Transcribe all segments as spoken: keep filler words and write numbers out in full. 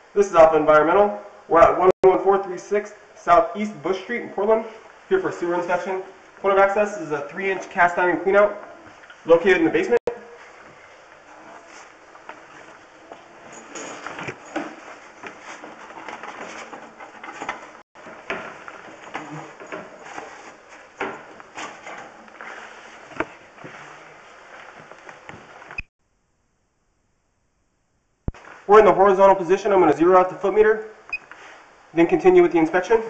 This is Alpha Environmental. We're at one one four three six Southeast Bush Street in Portland, here for sewer inspection. Point of access is a three inch cast iron cleanout located in the basement. We're in the horizontal position. I'm going to zero out the foot meter, then continue with the inspection.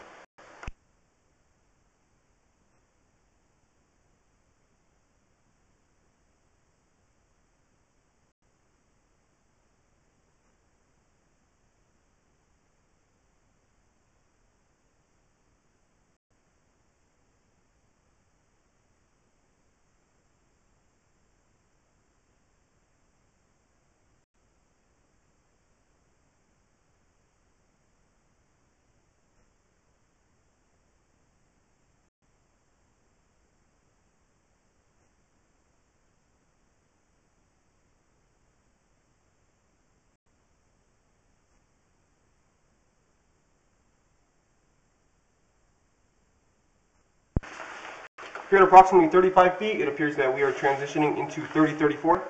Here at approximately thirty-five feet, it appears that we are transitioning into thirty thirty-four.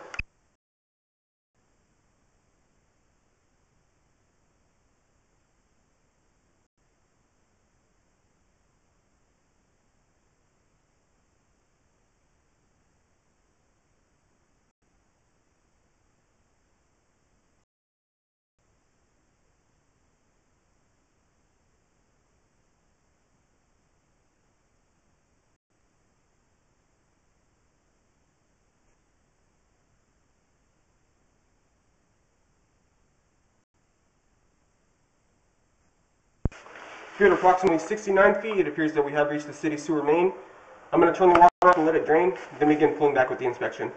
Here at approximately sixty-nine feet, it appears that we have reached the city sewer main. I'm going to turn the water off and let it drain, then begin pulling back with the inspection.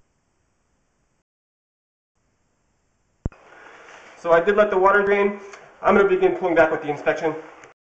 So I did let the water drain. I'm going to begin pulling back with the inspection.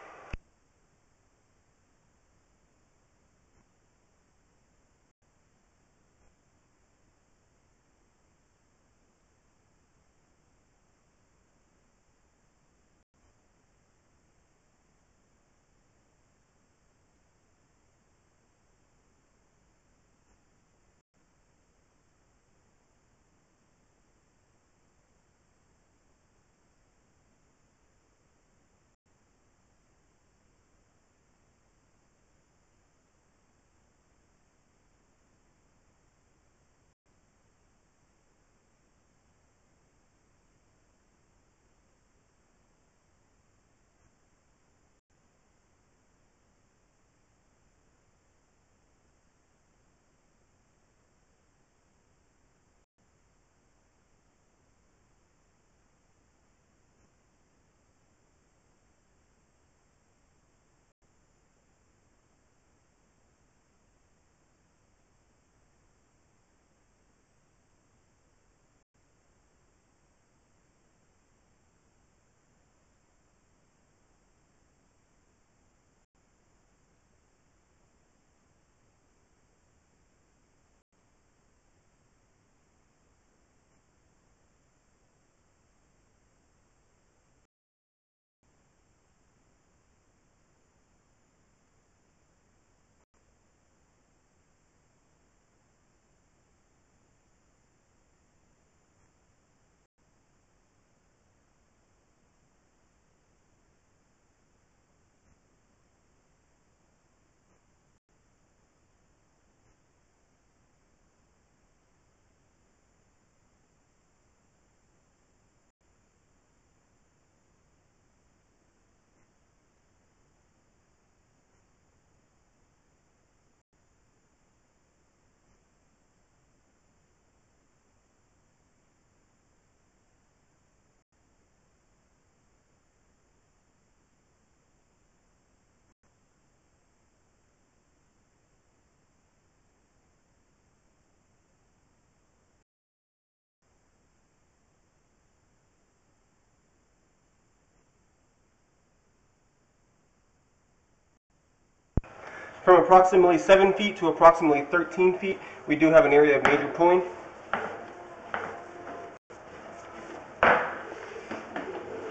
From approximately seven feet to approximately thirteen feet, we do have an area of major pulling.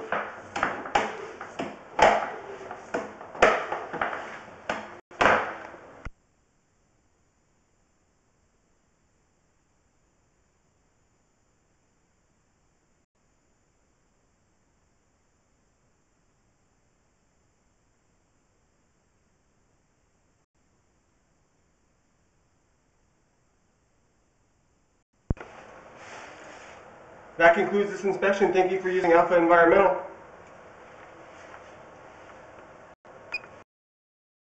That concludes this inspection. Thank you for using Alpha Environmental.